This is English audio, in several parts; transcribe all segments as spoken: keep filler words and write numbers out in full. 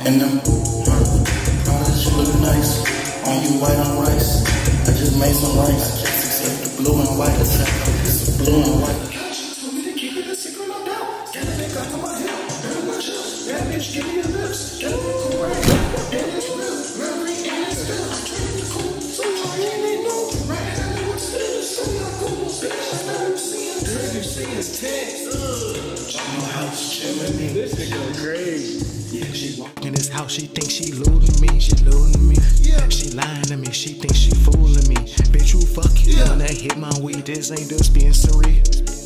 And them products, you look nice. On you white on rice. I just made some rice. Except the blue and white. It's the blue and white. Told me to keep it a secret, no doubt. Got a nigga on my hip. Very much up. That bitch, give me your lips. Got a nigga right. And it's real. Memory and it's still. I trained the cool. So I ain't know. Right now, what's this? So not cool. Bitch, I never seen it. Dirty, see his text. My house chillin' me. This nigga crazy. Yeah, she walk in this house, she think she looting me, she looting me. Yeah. She lying to me, she think she fooling me. Bitch, you fuck you, yeah. When I hit my weed, this ain't dispensary.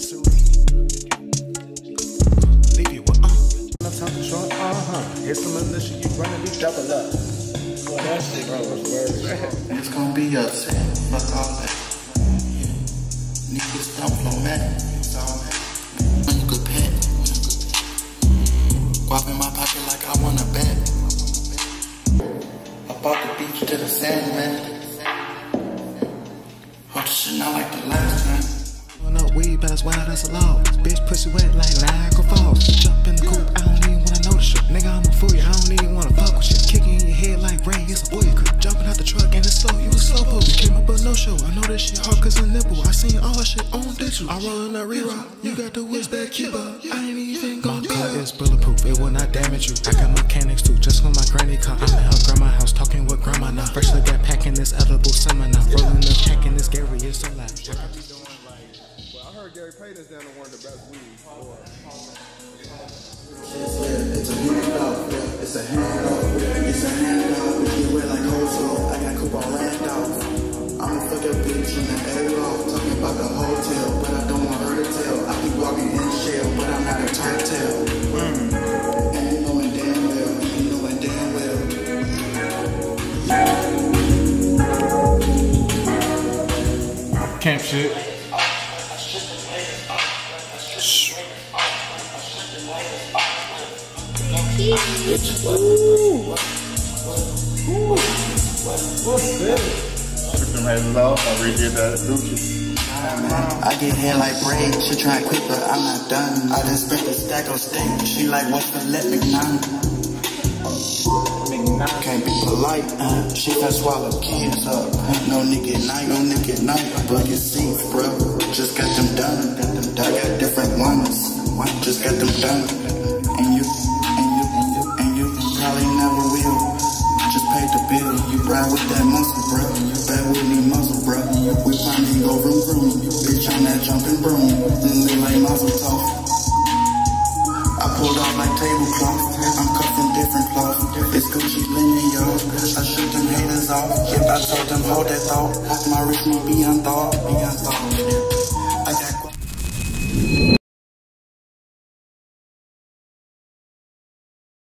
Leave you with, uh. I'm talking short, uh-huh. Hit some militia, you running, we double up. Boy, that shit, bro, was worse. It's gonna be upset, fuck all that. Yeah. Niggas don't flow mad, it's all that. When you could pet. Guap in my pocket like I want a bet. Up off the beach to the sand, man. Hope this shit not like the last time. Pulling up weed, but that's wild as a law. Bitch pussy wet like Niagara Falls. Jump in the coupe, I don't even wanna know the shit. Nigga, I'm a fool, I don't even wanna fuck with shit. Kicking in your head like Ray, it's a boy you could. Jumping out the truck and it's slow, you a slow poke. You came up but no show, I know this shit hard cause a nipple. I seen all shit on digital. I rollin' that re-rock, you got the whiz back Cuba. I ain't even gon' do it. My car is bulletproof, it will not damage you. I got mechanics too, just when my granny car. I'm at her grandma's house talking with grandma now. Freshly got packing this edible summer now. Rolling up, packing this Gary, it's so loud. Well, I heard Gary Payton's down to one of the best weeds. It's a handoff, it's a handoff, it's a handoff. We get wet like Hotel, I got Coop on Randolph. I'ma fuck your bitch in the airloft, talking about the hotel, but I don't want her to tell. I keep walking in shell, but I'm not a tight tail. Mm. And you know it damn well, you know it damn well. Camp shit. Ooh. Ooh. What's this? Took them heads off, I redid that Gucci. I get hair like braid, she try to quit, but I'm not done. I just spent a stack of steak, she like, what's the let McNaughton? Can't be polite, uh, she can swallow kids up. No nigga at night, no nigga at night, but you see, bro, just got them done. I got different ones, just got them done. And you, and you, and you, and you probably never will. Just pay the bill, you ride with that muscle, bro. You bad with me muscle, bro. We finally go vroom vroom, bitch on that jumping broom. And they like muzzle tough. I pulled off like tablecloth, I'm cut from different cloth. It's Gucci linen, yo. I shook them haters off. Yep, I told them hold that thought. My wrist may be on thought, be on thought. I got